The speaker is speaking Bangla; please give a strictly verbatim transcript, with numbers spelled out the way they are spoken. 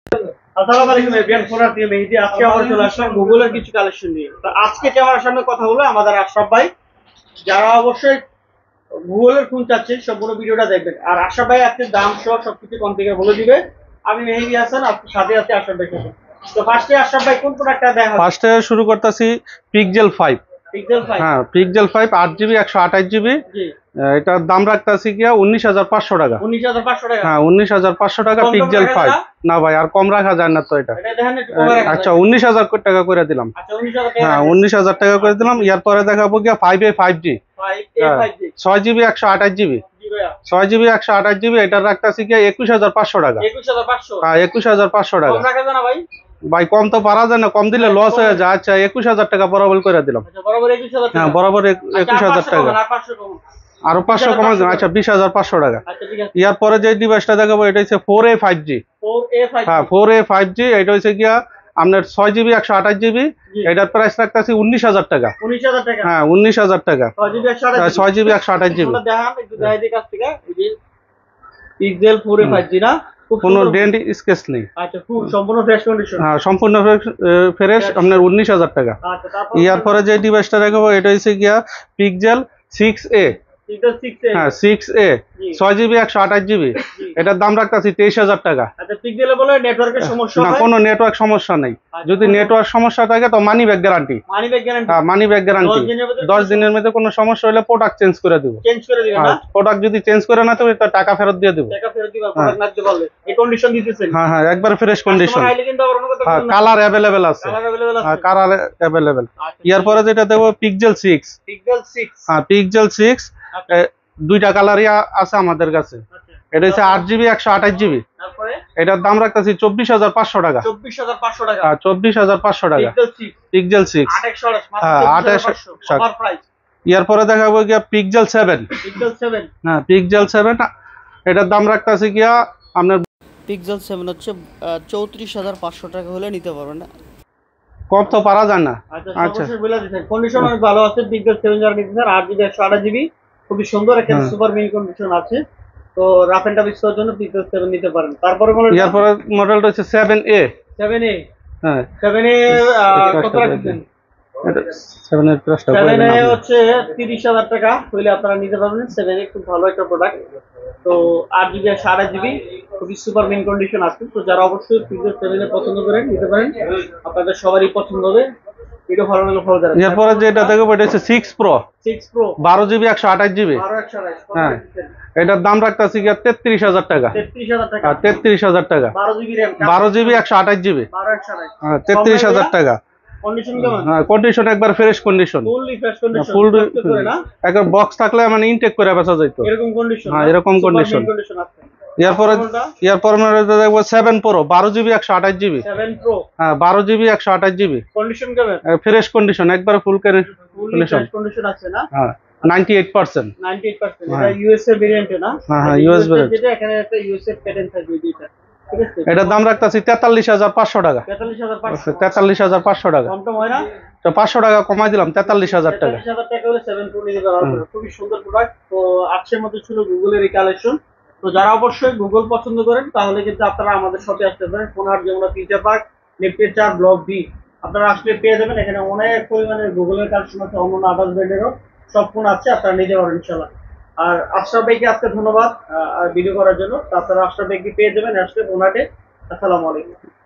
আসসালামু আলাইকুম এভরিওয়ান, ফোন আর মেহেদী। আজকে আবার চলে আসলাম গুগলের কিছু কালেকশন নিয়ে। তো আজকে ক্যামেরার সামনে কথা হলো আমাদের আশরাফ ভাই। যারা অবশ্যই গুগলের ফোন চাচ্ছেন সম্পূর্ণ ভিডিওটা দেখবেন, আর আশরাফ ভাই আজকে দাম সহ সবকিছু কনফিগার বলে দিবে। আমি মেহেদী হাসান, আপনার সাথে আছে আশরাফ ভাই। তো ফার্স্টে আশরাফ ভাই কোন প্রোডাক্টটা দেখা? ফার্স্টে শুরু করতেছি পিক্সেল ফাইভ। পিক্সেল ফাইভ, হ্যাঁ পিক্সেল ফাইভ আট জিবি একশো আঠাশ জিবি। জি, এটার দাম রাখতেছি গিয়া উনিশ হাজার পাঁচশো টাকা। উনিশ হাজার পাঁচশো টাকা। হ্যাঁ উনিশ হাজার পাঁচশো টাকা পিক্সেল ফাইভ। না ভাই আর কম রাখা যায় না তো এটা। এটা দেখেন একটু কমে রাখা যায়। আচ্ছা উনিশ হাজার টাকা করে দিলাম। আচ্ছা উনিশ হাজার টাকা। হ্যাঁ উনিশ হাজার টাকা করে দিলাম। এরপরে দেখাবো গিয়া ফাইভ এ ফাইভ জি, ছয় জিবি একশো আঠাশ জিবি। ছয় জিবি একশো আঠাশ জিবি এটার রাখতেছি গিয়া একুশ হাজার পাঁচশো টাকা। একুশ হাজার পাঁচশো। হ্যাঁ একুশ হাজার পাঁচশো টাকা। কম রাখা যায় না ভাই? ভাই কম তো পারা যায় না, কম দিলে লস হয়ে যায়। আচ্ছা একুশ হাজার টাকা বরাবর করে দিলাম। আচ্ছা বরাবর একুশ হাজার টাকা। হ্যাঁ বরাবর একুশ হাজার টাকা। আর পাঁচশো কম, আরো পাঁচশো কমা যায়। আচ্ছা বিশ হাজার পাঁচশো টাকা। আচ্ছা ঠিক আছে। ইয়ার পরে যে ডিভাইসটা দেখাবো এটা হচ্ছে four A five G. Four A five, হ্যাঁ ফোর এ ফাইভ জি। এটা হচ্ছে গিয়া আপনার ছয় জিবি একশো আঠাশ জিবি। এটার প্রাইস রাখতেছি উনিশ হাজার টাকা। উনিশ হাজার টাকা। হ্যাঁ উনিশ হাজার টাকা। ছয় জিবি একশো আঠাশ ছয় জিবি একশো আঠাশ জিবি। দেখান একটু দেখাই দিই কাছ থেকে। এই যে pixel four A five G না, কোনো ডেন্ট স্কেচ নেই। আচ্ছা ফুল সম্পূর্ণ ফ্রেশ কন্ডিশন। হ্যাঁ সম্পূর্ণ ফ্রেশ। আপনার উনিশ হাজার টাকা। আচ্ছা তারপর ইয়ার পরে যে ডিভাইসটা দেখাবো এটা হচ্ছে গিয়া pixel six A. Pixel six A, হ্যাঁ সিক্স এ ছয় জিবি একশো আঠাশ জিবি। এটার দাম রাখতেছি তেইশ হাজার টাকা। আচ্ছা পিক্সেলে বলে নেটওয়ার্কের সমস্যা না, হয়? কোনো নেটওয়ার্ক সমস্যা নেই। যদি নেটওয়ার্ক সমস্যা থাকে তো money back guarantee. Money back guarantee? হ্যাঁ মানি ব্যাক গ্যারান্টি। দশ দিনের মধ্যে কোনো সমস্যা হলে প্রোডাক্ট চেঞ্জ করে দিব। চেঞ্জ করে দিবেন না? প্রোডাক্ট যদি চেঞ্জ করে না তবে টাকা ফেরত দিয়ে দিব। টাকা ফেরত দিবা প্রোডাক্ট না দিতে পারলে। এই কন্ডিশন দিতেছেন? হ্যাঁ হ্যাঁ একবার ফ্রেশ কন্ডিশন। কাস্টমার আইলে কিন্তু আবার অন্য কথা বলবেন না। কালার अवेलेबल আছে। কালার अवेलेबल আছে। হ্যাঁ কালার अवेलेबल। ইয়ার পরে যেটা দেব পিক্সেল সিক্স। পিক্সেল সিক্স, হ্যাঁ পিক্সেল সিক্স। দুইটা কালারই আছে আমাদের কাছে। এটা হচ্ছে আট জিবি একশো আঠাশ জিবি। তারপরে এটার দাম রাখতেছি চব্বিশ হাজার পাঁচশো টাকা। চব্বিশ হাজার পাঁচশো টাকা। হ্যাঁ চব্বিশ হাজার পাঁচশো টাকা। Pixel six, pixel six. আট একশো আঠাশ মাত্র হ্যাঁ আট চব্বিশ হাজার একশো পাঁচশো অফার প্রাইস। ইয়ার পরে দেখাবো গিয়া পিক্সেল সেভেন। পিক্সেল সেভেন, হ্যাঁ পিক্সেল সেভেন। এটার দাম রাখতেছি গিয়া আপনার পিক্সেল সেভেন হচ্ছে চৌত্রিশ হাজার পাঁচশো টাকা হলে নিতে পারবেন না। কম তো পারা যায় না। আচ্ছা সর্বশেষ বলে দিচ্ছেন কন্ডিশন অনেক ভালো আছে। পিক্সেল সেভেন যারা নিতে চান আট জিবি একশো আঠাশ জিবি খুবই সুন্দর একটা সুপার মিনি কন্ডিশন আছে। তো রাফ এন্ড টাফ ইউজের জন্য পিক্সেল সেভেন নিতে পারেন। তারপরে মডেল ইয়ার পরে মডেলটা হচ্ছে সেভেন এ। সেভেন এ। হ্যাঁ সেভেন এ কত রাখছেন? এটা সেভেন এর প্রাইসটা সেভেন এ হচ্ছে তিরিশ হাজার টাকা হইলে আপনারা নিতে পারবেন। সেভেন এ খুব ভালো একটা প্রোডাক্ট। তো আট জিবি একশো আঠাশ জিবি খুবই সুপার মিন কন্ডিশন আছে। তো যারা অবশ্যই পিক্সেল সেভেন এ পছন্দ করেন নিতে পারেন, আপনাদের সবারই পছন্দ হবে। ভিডিও ভালো লাগলে ফলো দেন। এরপরে যেটা দেখো এটা হচ্ছে সিক্স প্রো। সিক্স প্রো বারো জিবি একশো আঠাশ জিবি। বারো একশো আঠাশ। হ্যাঁ এটার দাম রাখতেছি গিয়া তেত্রিশ হাজার টাকা। তেত্রিশ হাজার টাকা। হ্যাঁ তেত্রিশ হাজার টাকা। বারো জিবি র্যাম, বারো জিবি একশো আঠাশ জিবি। বারো একশো আঠাশ। হ্যাঁ তেত্রিশ হাজার টাকা। কন্ডিশন কেমন? হ্যাঁ কন্ডিশন একবার fresh condition. Fully fresh condition. Full করে না একবার বক্স থাকলে মানে ইনটেক করে বেচা যেত এরকম কন্ডিশন। হ্যাঁ এরকম কন্ডিশন। আছে। এরপরে এরপর দেখবো সেভেন প্রো বারো জিবি একশো আঠাশ জিবি। সেভেন প্রো হ্যাঁ বারো জিবি একশো আঠাশ জিবি। কন্ডিশন কেমন? ফ্রেশ কন্ডিশন একবার ফুল কন্ডিশন। কন্ডিশন আছে না? হ্যাঁ ninety eight percent. Ninety eight percent. এটা ইউএসএ ভেরিয়েন্টে না? হ্যাঁ হ্যাঁ ইউএস ভেরিয়েন্ট। যেটা এখানে একটা ইউএসএ প্যাটার্ন থাকবে যেটা। ঠিক আছে। এটার দাম রাখতেছি তেতাল্লিশ হাজার পাঁচশো টাকা। তেতাল্লিশ হাজার পাঁচশো। তেতাল্লিশ হাজার পাঁচশো টাকা। কম তো হয় না? তো পাঁচশো টাকা কমাই দিলাম তেতাল্লিশ হাজার টাকা। তেতাল্লিশ হাজার টাকা হলে সেভেন প্রো নিতে পারবেন। খুবই সুন্দর প্রোডাক্ট। তো আজকের মধ্যে ছিল গুগলের এই কালেকশন। তো যারা অবশ্যই গুগল পছন্দ করেন তাহলে কিন্তু আপনারা আমাদের শপে আসতে পারেন। কোনহাট যমুনা ফিউচার পার্ক লিফটের চার ব্লক বি আপনারা আসলে পেয়ে যাবেন। এখানে অনেক পরিমাণে গুগলের কালেকশন আছে, অন্য আদার্স ব্র্যান্ডেরও সব ফোন আছে, আপনারা নিতে পারেন ইনশাআল্লাহ। আর আশরাফ ভাইকে আজকে ধন্যবাদ ভিডিও করার জন্য। আপনারা আশরাফ ভাইকে পেয়ে যাবেন আসলে কোনহাটে। আসসালামু আলাইকুম।